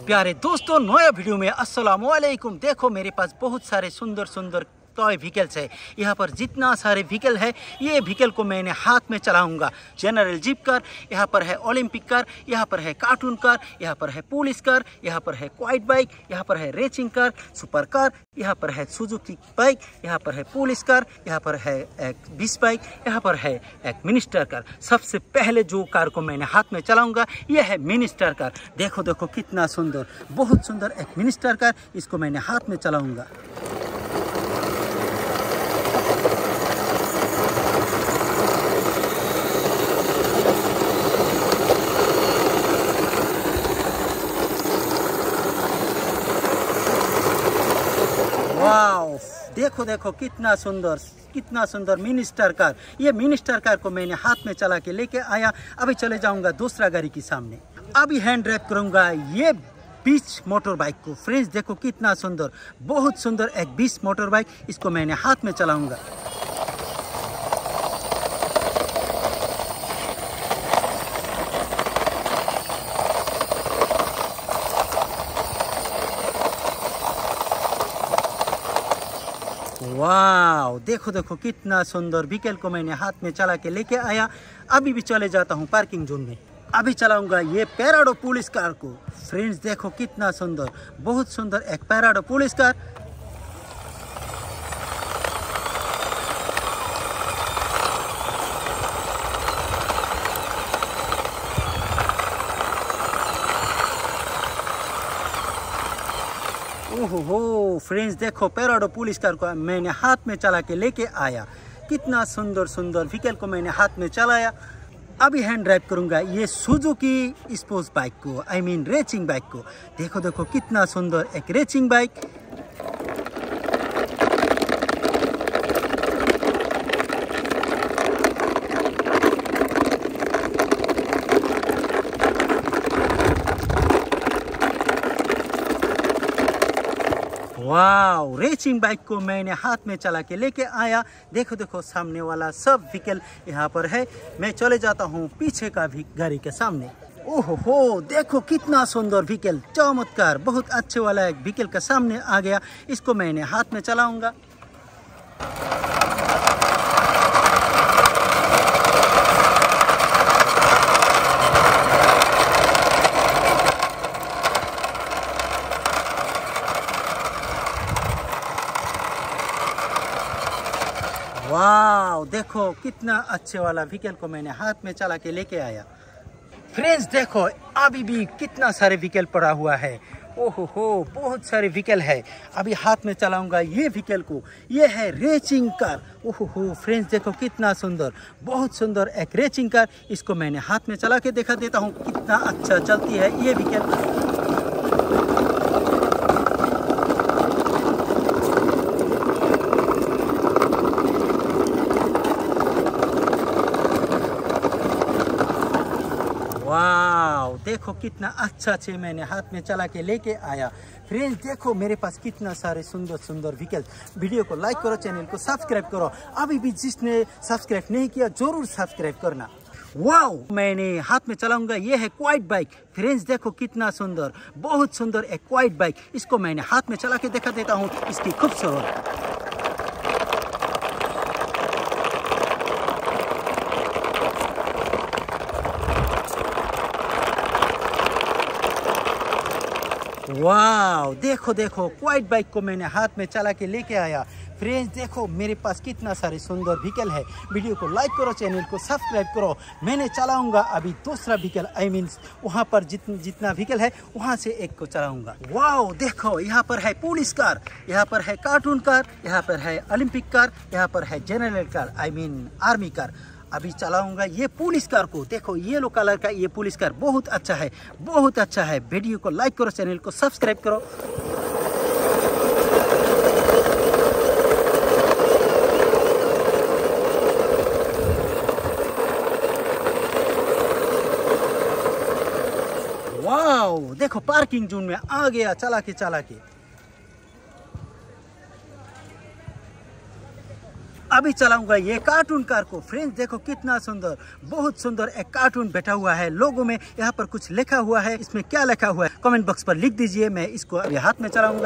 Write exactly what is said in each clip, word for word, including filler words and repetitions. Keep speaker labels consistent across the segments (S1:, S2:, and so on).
S1: प्यारे दोस्तों, नया वीडियो में अस्सलाम वालेकुम। देखो मेरे पास बहुत सारे सुंदर सुंदर टॉय व्हीकल्स है। यहाँ पर जितना सारे व्हीकल है, ये व्हीकल को मैंने हाथ में चलाऊंगा। जनरल जीप कार, यहाँ पर है ओलंपिक कार, यहाँ पर है कार्टून कार, यहाँ पर है पुलिस कार, यहाँ पर है क्वाइट बाइक, यहाँ पर है रेसिंग कार, सुपर कार, यहाँ पर है सुजुकी बाइक, यहाँ पर है पुलिस कार, यहाँ पर है एक बीस बाइक, यहाँ पर है एक मिनिस्टर कार। सबसे पहले जो कार को मैंने हाथ में चलाऊंगा ये है मिनिस्टर कार। देखो देखो कितना सुंदर, बहुत सुंदर एक मिनिस्टर कार। इसको मैंने हाथ में चलाऊंगा। वाओ, देखो देखो कितना सुंदर कितना सुंदर मिनिस्टर कार। ये मिनिस्टर कार को मैंने हाथ में चला के लेके आया। अभी चले जाऊंगा दूसरा गाड़ी के सामने। अभी हैंड ड्राइव करूंगा ये बीच मोटर बाइक को। फ्रेंड्स देखो कितना सुंदर, बहुत सुंदर एक बीच मोटर बाइक। इसको मैंने हाथ में चलाऊंगा। वाओ, देखो देखो कितना सुंदर व्हीकल को मैंने हाथ में चला के लेके आया। अभी भी चले जाता हूँ पार्किंग जोन में। अभी चलाऊंगा ये पैराडो पुलिस कार को। फ्रेंड्स देखो कितना सुंदर, बहुत सुंदर एक पैराडो पुलिस कार। ओहो हो फ्रेंड्स देखो, पैराडो पुलिस कार को मैंने हाथ में चला के लेके आया। कितना सुंदर सुंदर व्हीकल को मैंने हाथ में चलाया। अभी हैंड ड्राइव करूंगा ये सुजुकी स्पोर्ट्स बाइक को, आई मीन रेसिंग बाइक को। देखो देखो कितना सुंदर एक racing bike. Wow, racing bike को मैंने हाथ में चला के लेके आया। देखो देखो सामने वाला सब व्हीकल यहाँ पर है। मैं चले जाता हूँ पीछे का भी गाड़ी के सामने। ओहो हो, देखो कितना सुंदर व्हीकल, चमत्कार, बहुत अच्छे वाला एक व्हीकल के सामने आ गया। इसको मैंने हाथ में चलाऊंगा। वाओ, देखो कितना अच्छे वाला व्हीकल को मैंने हाथ में चला के लेके आया। फ्रेंड्स देखो अभी भी कितना सारे व्हीकल पड़ा हुआ है। ओहो हो, बहुत सारे व्हीकल है। अभी हाथ में चलाऊंगा ये व्हीकल को। ये है रेसिंग कार। ओहो हो फ्रेंड्स देखो कितना सुंदर, बहुत सुंदर एक रेसिंग कार। इसको मैंने हाथ में चला के दिखा देता हूँ कितना अच्छा चलती है ये व्हीकल। वाओ, देखो कितना अच्छा से मैंने हाथ में चला के लेके आया। फ्रेंड्स देखो मेरे पास कितना सारे सुंदर सुंदर व्हीकल। वीडियो को लाइक करो, चैनल को सब्सक्राइब करो। अभी भी जिसने सब्सक्राइब नहीं किया जरूर सब्सक्राइब करना। वाओ, मैंने हाथ में चलाऊंगा ये है क्वाइट बाइक। फ्रेंड्स देखो कितना सुंदर, बहुत सुंदर एक क्वाइट बाइक। इसको मैंने हाथ में चला के दिखा देता हूँ इसकी खूबसूरत। वाओ, देखो देखो क्वाइट बाइक को मैंने हाथ में चला के लेके आया। फ्रेंड्स देखो मेरे पास कितना सारे सुंदर व्हीकल है। वीडियो को लाइक करो, चैनल को सब्सक्राइब करो। मैंने चलाऊंगा अभी दूसरा व्हीकल, आई मीन वहाँ पर जितना जितना व्हीकल है वहाँ से एक को चलाऊंगा। वाओ, देखो यहाँ पर है पुलिस कार, यहाँ पर है कार्टून कार, यहाँ पर है ओलंपिक कार, यहाँ पर है general car, I mean army car. अभी चलाऊंगा ये पुलिस कार को। देखो येलो कलर का ये पुलिस कार बहुत अच्छा है, बहुत अच्छा है। वीडियो को लाइक करो, चैनल को सब्सक्राइब करो। वाओ, देखो पार्किंग जोन में आ गया चला के चला के। अभी चलाऊंगा ये कार्टून कार को। फ्रेंड्स देखो कितना सुंदर, बहुत सुंदर एक कार्टून बैठा हुआ है। लोगों में यहाँ पर कुछ लिखा हुआ है, इसमें क्या लिखा हुआ है कमेंट बॉक्स पर लिख दीजिए। मैं इसको अभी हाथ में चलाऊंगा।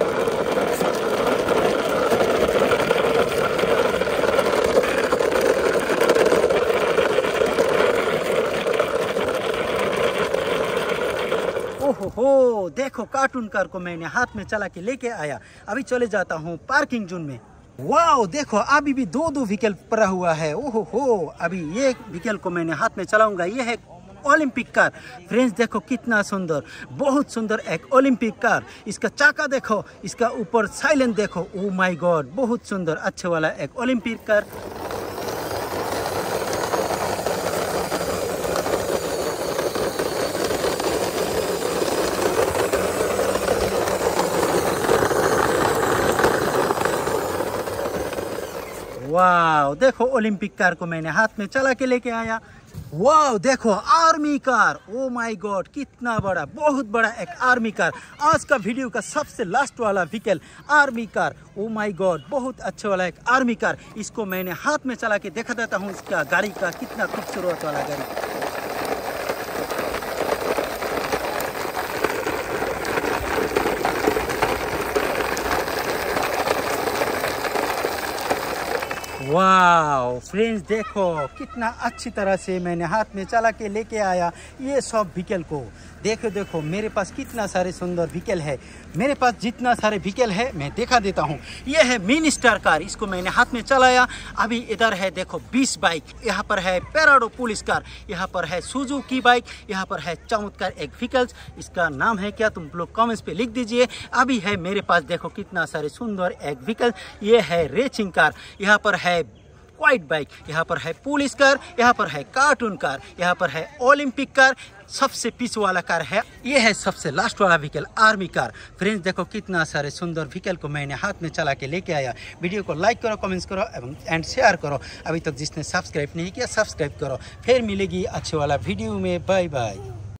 S1: ओहो हो, देखो कार्टून कार को मैंने हाथ में चला के लेके आया। अभी चले जाता हूँ पार्किंग जोन में। वाओ देखो अभी भी दो दो व्हीकल पड़ा हुआ है। ओहो हो, अभी ये व्हीकल को मैंने हाथ में चलाऊंगा। ये है ओलंपिक कार। फ्रेंड्स देखो कितना सुंदर, बहुत सुंदर एक ओलंपिक कार। इसका चाका देखो, इसका ऊपर साइलेंट देखो। ओ माय गॉड, बहुत सुंदर अच्छे वाला एक ओलंपिक कार। वाओ देखो ओलंपिक कार को मैंने हाथ में चला के लेके आया। वाओ देखो army car. Oh my god कितना बड़ा, बहुत बड़ा एक आर्मी कार। आज का वीडियो का सबसे लास्ट वाला vehicle army car. Oh my god बहुत अच्छा वाला एक आर्मी कार। इसको मैंने हाथ में चला के देखा देता हूँ इसका गाड़ी का कितना खूबसूरत वाला गाड़ी। वाओ फ्रेंड्स देखो कितना अच्छी तरह से मैंने हाथ में चला के लेके आया ये सब व्हीकल को। देखो देखो मेरे पास कितना सारे सुंदर व्हीकल है। मेरे पास जितना सारे व्हीकल है मैं दिखा देता हूँ। ये है मिनी स्टार कार, इसको मैंने हाथ में चलाया। अभी इधर है देखो बीस बाइक। यहाँ पर है पेराडो पुलिस कार, यहाँ पर है सुजुकी बाइक, यहाँ पर है चमत्कार एक व्हीकल्स। इसका नाम है क्या तुम लोग कमेंट्स पे लिख दीजिए। अभी है मेरे पास देखो कितना सारे सुंदर एक व्हीकल। ये है रेसिंग कार, यहाँ पर है व्हाइट बाइक, यहाँ पर है पुलिस कार, यहाँ पर है कार्टून कार, यहाँ पर है ओलंपिक कार। सबसे पीछे वाला कार है ये है सबसे लास्ट वाला व्हीकल आर्मी कार। फ्रेंड्स देखो कितना सारे सुंदर व्हीकल को मैंने हाथ में चला के लेके आया। वीडियो को लाइक करो, कमेंट्स करो एवं एंड शेयर करो। अभी तक जिसने सब्सक्राइब नहीं किया सब्सक्राइब करो। फिर मिलेगी अच्छे वाला वीडियो में। Bye bye.